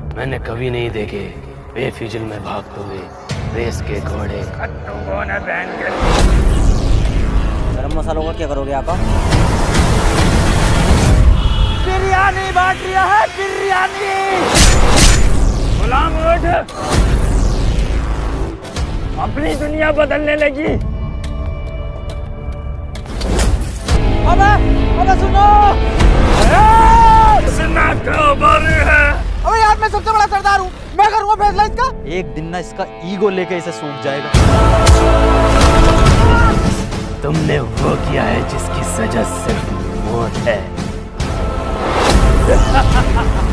मैंने कभी नहीं देखे बेफिजुल में भागते हुए रेस के घोड़े। गरम मसालों का क्या करोगे आप? बिरयानी बांट रहा है, बिरयानी। गुलाम उठ, अपनी दुनिया बदलने लगी। अबे सुनो, सुना खबर है। अबे यार, मैं सबसे बड़ा सरदार हूँ, मैं करूँगा फैसला इसका। एक दिन ना इसका ईगो लेके इसे सूख जाएगा। तुमने वो किया है जिसकी सजा सिर्फ मौत है।